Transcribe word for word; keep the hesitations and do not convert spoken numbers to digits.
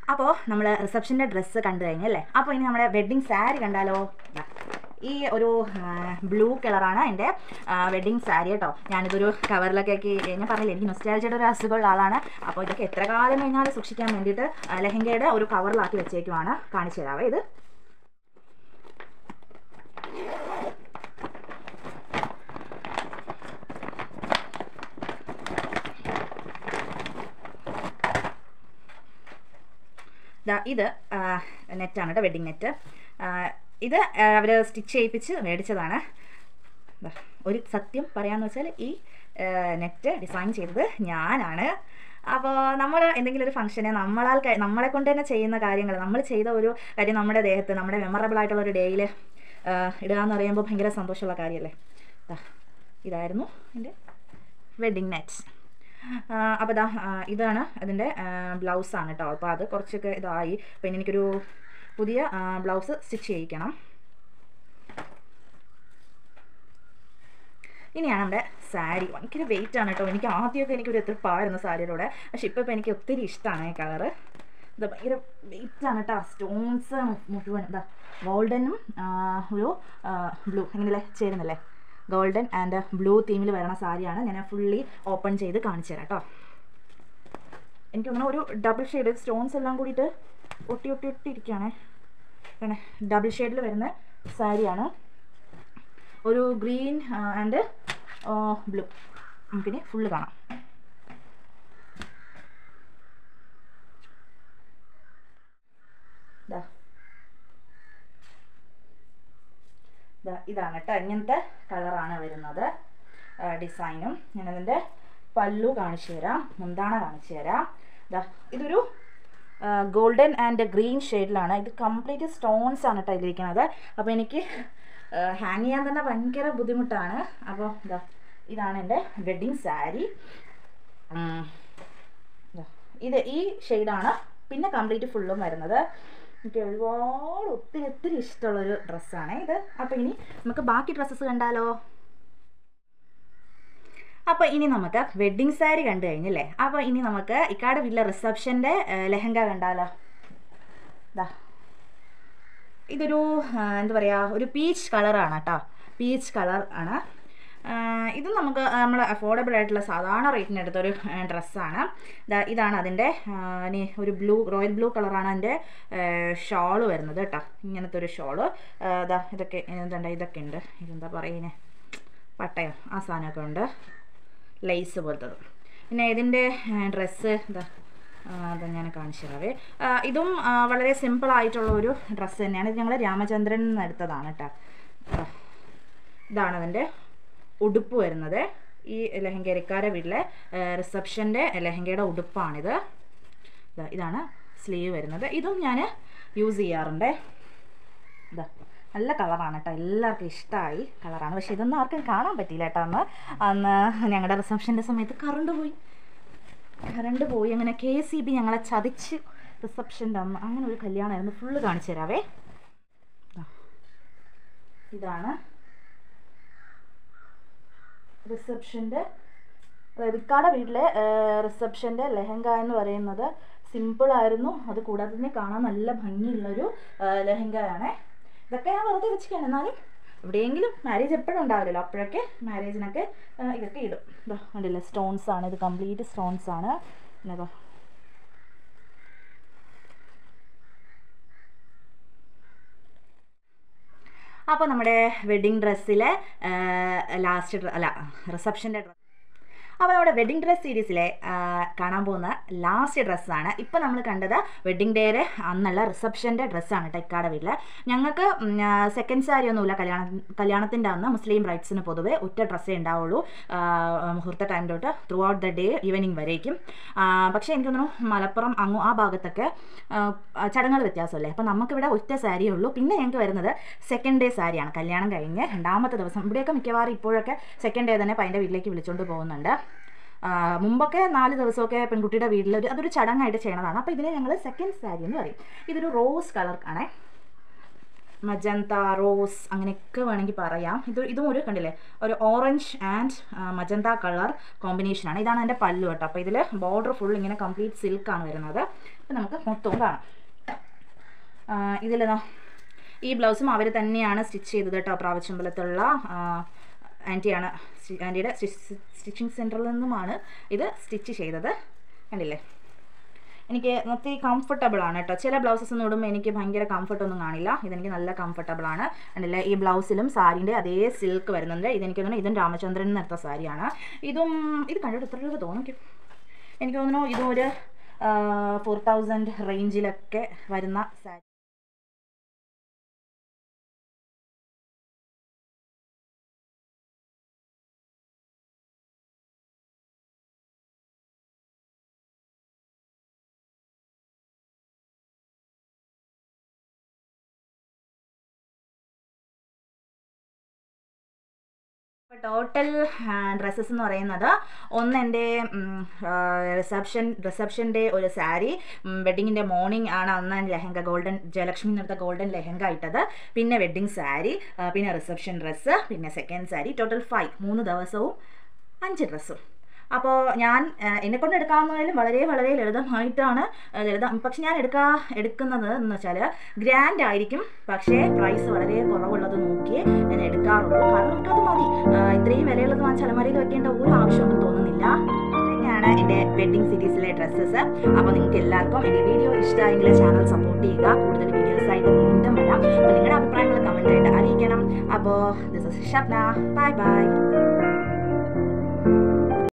അപ്പോൾ നമ്മൾ റിസപ്ഷൻ്റെ ഡ്രസ്സ് കണ്ടു കഴിഞ്ഞല്ലേ. അപ്പോൾ ഇനി നമ്മുടെ വെഡ്ഡിങ് സാരി കണ്ടാലോ. ഈ ഒരു ബ്ലൂ കളറാണ് എൻ്റെ വെഡ്ഡിങ് സാരി കേട്ടോ. ഞാനിതൊരു കവറിലൊക്കെ ആക്കി ഞാൻ പറഞ്ഞില്ലേ എനിക്ക് നൊസ്റ്റാൾജിയുടെ ഒരു അസുഖമുള്ള ആളാണ്. അപ്പോൾ ഇതൊക്കെ എത്ര കാലം കഴിഞ്ഞാൽ സൂക്ഷിക്കാൻ വേണ്ടിയിട്ട് ലെഹങ്കയുടെ ഒരു കവറിലാക്കി വെച്ചേക്കുവാണ്. കാണിച്ചു തരാവേ. ഇത് ഇത് നെറ്റാണ് കേട്ടോ, വെഡ്ഡിങ് നെറ്റ്. ഇത് അവർ സ്റ്റിച്ച് ചെയ്യിപ്പിച്ച് മേടിച്ചതാണ്. ഒരു സത്യം പറയാമെന്ന് വെച്ചാൽ ഈ നെറ്റ് ഡിസൈൻ ചെയ്തത് ഞാനാണ്. അപ്പോൾ നമ്മൾ എന്തെങ്കിലും ഒരു ഫംഗ്ഷനെ നമ്മളാൽ നമ്മളെ കൊണ്ട് തന്നെ ചെയ്യുന്ന കാര്യങ്ങൾ, നമ്മൾ ചെയ്ത ഒരു കാര്യം നമ്മുടെ ദേഹത്ത് നമ്മുടെ മെമ്മറബിൾ ആയിട്ടുള്ള ഒരു ഡേയിൽ ഇടുക എന്ന് പറയുമ്പോൾ ഭയങ്കര സന്തോഷമുള്ള കാര്യമല്ലേ. ഇതായിരുന്നു എൻ്റെ വെഡ്ഡിങ് നെറ്റ്. അപ്പോൾ ഇതാ ഇതാണ് അതിൻ്റെ ബ്ലൗസാണ് കേട്ടോ. അപ്പോൾ അത് കുറച്ചൊക്കെ ഇതായി. പിന്നെ എനിക്കൊരു പുതിയ ബ്ലൗസ് സ്റ്റിച്ച് ചെയ്യിക്കണം. ഇനിയാണ് നമ്മുടെ സാരി. ഭയങ്കര വെയിറ്റ് ആണ് കേട്ടോ. എനിക്ക് ആദ്യമൊക്കെ എനിക്കൊരു എതിർപ്പായിരുന്നു സാരിയുടെ, പക്ഷെ ഇപ്പോൾ ഇപ്പോൾ എനിക്ക് ഒത്തിരി ഇഷ്ടമാണ് ഈ കളറ്. ഇത് ഭയങ്കര വെയിറ്റാണ് കേട്ടോ. സ്റ്റോൺസ് മുഴുവൻ ഇതാ ഗോൾഡനും ഒരു ബ്ലൂ എങ്ങനെയല്ലേ ചേരുന്നല്ലേ. ഗോൾഡൻ ആൻഡ് ബ്ലൂ തീമിൽ വരുന്ന സാരിയാണ്. ഞാൻ ഫുള്ളി ഓപ്പൺ ചെയ്ത് കാണിച്ചു തരാം കേട്ടോ. എനിക്കങ്ങനെ ഒരു ഡബിൾ ഷെയ്ഡ് സ്റ്റോൺസ് എല്ലാം കൂടിയിട്ട് ഒട്ടി ഒട്ടി ഒട്ടി ഇരിക്കുകയാണേ. പിന്നെ ഡബിൾ ഷെയ്ഡിൽ വരുന്ന സാരിയാണ്. ഒരു ഗ്രീൻ ആൻഡ് ബ്ലൂ. നമുക്കിനി ഫുള്ള് കാണാം. ഇതാണ് കേട്ടോ. ഇങ്ങനത്തെ കളറാണ് വരുന്നത് ഡിസൈനും. ഞാനതിൻ്റെ പല്ലു കാണിച്ചു തരാം, മുന്താണ കാണിച്ചു തരാം. ഇതാ ഇതൊരു ഗോൾഡൻ ആൻഡ് ഗ്രീൻ ഷെയ്ഡിലാണ്. ഇത് കംപ്ലീറ്റ് സ്റ്റോൺസ് ആണ് കേട്ടോ ഇതിരിക്കുന്നത്. അപ്പോൾ എനിക്ക് ഹാങ് ചെയ്യാൻ തന്നെ ഭയങ്കര ബുദ്ധിമുട്ടാണ്. അപ്പോൾ ഇതാ ഇതാണ് എൻ്റെ വെഡ്ഡിങ് സാരി. ഇത് ഈ ഷെയ്ഡാണ്. പിന്നെ കംപ്ലീറ്റ് ഫുള്ളും വരുന്നത്. എനിക്ക് ഒരുപാട് ഒത്തിരി ഒത്തിരി ഇഷ്ടമുള്ളൊരു ഡ്രസ്സാണ് ഇത്. അപ്പോൾ ഇനി നമുക്ക് ബാക്കി ഡ്രസ്സസ് കണ്ടാലോ. അപ്പോൾ ഇനി നമുക്ക് വെഡ്ഡിങ് സാരി കണ്ടു കഴിഞ്ഞല്ലേ. അപ്പോൾ ഇനി നമുക്ക് ഇക്കാടെ വീട്ടിലെ റിസപ്ഷൻ്റെ ലെഹങ്ക കണ്ടാലോ. ഇതാ ഇതൊരു എന്താ പറയുക, ഒരു പീച്ച് കളറാണ് കേട്ടോ. പീച്ച് കളർ ആണ്. ഇത് നമുക്ക് നമ്മൾ അഫോർഡബിൾ ആയിട്ടുള്ള സാധാരണ റേറ്റിന് എടുത്തൊരു ഡ്രസ്സാണ്. ഇതാണ് അതിൻ്റെ ഇനി ഒരു ബ്ലൂ റോയൽ ബ്ലൂ കളറാണ് അതിൻ്റെ ഷോള് വരുന്നത് കേട്ടോ. ഇങ്ങനത്തെ ഒരു ഷോള്. ഇതാ ഇതൊക്കെ എന്താ ഇതൊക്കെ ഉണ്ട്. ഇതെന്താ പറയുന്നത്, പട്ടയോ ആ സാധനമൊക്കെ ഉണ്ട്, ലേസ് പോലത്തത്. പിന്നെ ഇതിൻ്റെ ഡ്രസ്സ് ഇതാ അത് ഞാൻ കാണിച്ചു തരാവേ. ഇതും വളരെ സിമ്പിളായിട്ടുള്ള ഒരു ഡ്രസ്സ് തന്നെയാണ്. ഇത് ഞങ്ങൾ രാമചന്ദ്രൻ നിന്ന് എടുത്തതാണ് കേട്ടോ. ഇതാണ് അതിൻ്റെ ഉടുപ്പ് വരുന്നത്. ഈ ലെഹങ്കരിക്കാരെ വീട്ടിലെ റിസപ്ഷൻ്റെ ലെഹങ്കയുടെ ഉടുപ്പാണിത്. ഇതാണ് സ്ലീവ് വരുന്നത്. ഇതും ഞാൻ യൂസ് ചെയ്യാറുണ്ട്. ഇതാ നല്ല കളറാണ് കേട്ടോ. എല്ലാവർക്കും ഇഷ്ടമായി കളറാണ്. പക്ഷേ ഇതൊന്നും ആർക്കും കാണാൻ പറ്റിയില്ല കേട്ടോ. അന്ന് അന്ന് ഞങ്ങളുടെ റിസപ്ഷൻ്റെ സമയത്ത് കറണ്ട് പോയി കറണ്ട് പോയി അങ്ങനെ കെ എസ് ഇ ബി ഞങ്ങളെ ചതിച്ച് റിസപ്ഷൻ്റെ അന്ന് അങ്ങനെ ഒരു കല്യാണമായിരുന്നു. ഫുള്ള് കാണിച്ചു തരാവേ. ഇതാണ് റിസപ്ഷൻ്റെ റെഡിക്കാടെ വീട്ടിലെ റിസപ്ഷൻ്റെ ലെഹങ്ക എന്ന് പറയുന്നത് സിമ്പിളായിരുന്നു. അത് കൂടാതെ തന്നെ കാണാൻ നല്ല ഭംഗിയുള്ളൊരു ലെഹങ്കയാണ്. ഇതൊക്കെ ഞാൻ വെറുതെ വെച്ചിട്ടാണ്. എന്നാലും എവിടെയെങ്കിലും മാരേജ് എപ്പോഴും ഉണ്ടാവില്ലല്ലോ, അപ്പോഴൊക്കെ മാരേജിനൊക്കെ ഇതൊക്കെ ഇടും. ഇതാ കണ്ടില്ലേ, സ്റ്റോൺസ് ആണ്. ഇത് കംപ്ലീറ്റ് സ്റ്റോൺസ് ആണ്. എന്നതാ അപ്പോൾ നമ്മുടെ വെഡ്ഡിങ് ഡ്രസ്സിലെ ലാസ്റ്റ് അല്ല റിസപ്ഷൻ്റെ ഡ്രസ്സ്. അപ്പോൾ നമ്മുടെ വെഡ്ഡിങ് ഡ്രസ് സീരീസിലെ കാണാൻ പോകുന്ന ലാസ്റ്റ് ഡ്രസ്സാണ്. ഇപ്പോൾ നമ്മൾ കണ്ടത് വെഡ്ഡിങ് ഡേയുടെ അന്നുള്ള റിസപ്ഷൻ്റെ ഡ്രസ്സാണ് കേട്ടോ. ഇക്കാടെ വീട്ടിൽ ഞങ്ങൾക്ക് സെക്കൻഡ് സാരി ഒന്നുമില്ല. കല്യാണ കല്യാണത്തിൻ്റെ അന്ന് മുസ്ലിം ബ്രൈഡ്സിന് പൊതുവെ ഒറ്റ ഡ്രസ്സേ ഉണ്ടാവുള്ളൂ മുഹൂർത്ത ടൈം തൊട്ട് throughout the day evening വരേക്കും. പക്ഷേ എനിക്ക് തോന്നുന്നു മലപ്പുറം അങ്ങ് ആ ഭാഗത്തൊക്കെ ചടങ്ങുകൾ വ്യത്യാസമല്ലേ. അപ്പോൾ നമുക്കിവിടെ ഒറ്റ സാരിയേ ഉള്ളൂ. പിന്നെ ഞങ്ങൾക്ക് വരുന്നത് സെക്കൻഡ് ഡേ സാരിയാണ്. കല്യാണം കഴിഞ്ഞ് രണ്ടാമത്തെ ദിവസം ഇവിടെയൊക്കെ മിക്കവാറും ഇപ്പോഴൊക്കെ സെക്കൻഡ് ഡേ തന്നെ പയ്യൻ്റെ വീട്ടിലേക്ക് വിളിച്ചുകൊണ്ട് പോകുന്നുണ്ട്. മുമ്പൊക്കെ നാല് ദിവസമൊക്കെ പെൺകുട്ടിയുടെ വീട്ടിൽ ഒരു അതൊരു ചടങ്ങായിട്ട് ചെയ്യണതാണ്. അപ്പോൾ ഇതിനെ ഞങ്ങൾ സെക്കൻഡ് സാരി എന്ന് പറയും. ഇതൊരു റോസ് കളർ ആണ്. മജന്ത റോസ് അങ്ങനെയൊക്കെ വേണമെങ്കിൽ പറയാം. ഇത് ഇതും ഒരു കണ്ടില്ലേ ഒരു ഓറഞ്ച് ആൻഡ് മജന്ത കളർ കോമ്പിനേഷനാണ്. ഇതാണ് എൻ്റെ പല്ലു കേട്ടോ. അപ്പോൾ ഇതിൽ ബോർഡർ ഫുൾ ഇങ്ങനെ കംപ്ലീറ്റ് സിൽക്കാണ് വരുന്നത്. അപ്പോൾ നമുക്ക് മൊത്തവും കാണാം. ഇതിൽ ഈ ബ്ലൗസും അവർ തന്നെയാണ് സ്റ്റിച്ച് ചെയ്തത് കേട്ടോ. പ്രാവശ്യമ്പലത്തുള്ള ആൻറ്റിയാണ്, ആൻറ്റിയുടെ സ്റ്റിച്ചിങ് സെൻറ്ററിൽ നിന്നുമാണ് ഇത് സ്റ്റിച്ച് ചെയ്തത്. കണ്ടില്ലേ, എനിക്ക് ഒത്തിരി കംഫർട്ടബിളാണ് കേട്ടോ. ചില ബ്ലൗസസ് ഒന്നും ഇടുമ്പോൾ എനിക്ക് ഭയങ്കര കംഫർട്ടൊന്നും കാണില്ല. ഇതെനിക്ക് നല്ല കംഫർട്ടബിളാണ്. കണ്ടില്ലേ, ഈ ബ്ലൗസിലും സാരീൻ്റെ അതേ സിൽക്ക് വരുന്നുണ്ട്. ഇതെനിക്ക് തോന്നുന്നു ഇതും രാമചന്ദ്രൻ നിർത്ത സാരിയാണ്. ഇതും ഇത് കണ്ടിട്ട് എത്ര രൂപ തോന്നും എനിക്ക് തോന്നുന്നു ഇതും ഒരു ഫോർ തൗസൻഡ് റേഞ്ചിലൊക്കെ വരുന്ന സാരി. ടോട്ടൽ ഡ്രസ്സസ് എന്ന് പറയുന്നത് ഒന്ന് എൻ്റെ റിസപ്ഷൻ റിസപ്ഷൻ്റെ ഒരു സാരി, വെഡ്ഡിങ്ങിൻ്റെ മോർണിംഗ് ആണ് അന്ന് ലെഹങ്ക ഗോൾഡൻ ജയലക്ഷ്മി നിർത്ത ഗോൾഡൻ ലെഹങ്ക ഇട്ടത്, പിന്നെ വെഡ്ഡിങ് സാരി, പിന്നെ റിസപ്ഷൻ ഡ്രസ്സ്, പിന്നെ സെക്കൻഡ് സാരി. ടോട്ടൽ ഫൈവ് മൂന്ന് ദിവസവും അഞ്ച് ഡ്രസ്സും. അപ്പോൾ ഞാൻ എന്നെക്കൊണ്ട് എടുക്കാവുന്നതിലും വളരെ വളരെ ലളിതമായിട്ടാണ് ലളിതം പക്ഷെ ഞാൻ എടുക്കാ എടുക്കുന്നത് എന്ന് വെച്ചാൽ ഗ്രാൻഡ് ആയിരിക്കും, പക്ഷേ പ്രൈസ് വളരെ കുറവുള്ളത് നോക്കിയേ ഞാൻ എടുക്കാറുള്ളൂ. കാരണം നമുക്കത് മതി. ഇത്രയും വിലയുള്ളത് വാങ്ങിച്ച് അലമാരയിൽ വെക്കേണ്ട ഒരു ആവശ്യമൊന്നും തോന്നുന്നില്ല. ഇതൊക്കെയാണ് എൻ്റെ വെഡ്ഡിങ് സീരീസിലെ ഡ്രസ്സസ്. അപ്പോൾ നിങ്ങൾക്ക് എല്ലാവർക്കും എൻ്റെ വീഡിയോ ഇഷ്ടമായെങ്കിൽ ചാനൽ സപ്പോർട്ട് ചെയ്യുക. കൂടുതൽ വീഡിയോസായിട്ട് വീണ്ടും വരാം. അപ്പോൾ നിങ്ങളുടെ അഭിപ്രായങ്ങൾ കമൻറ്റായിട്ട് അറിയിക്കണം. അപ്പോൾ this is Shabna. Bye by.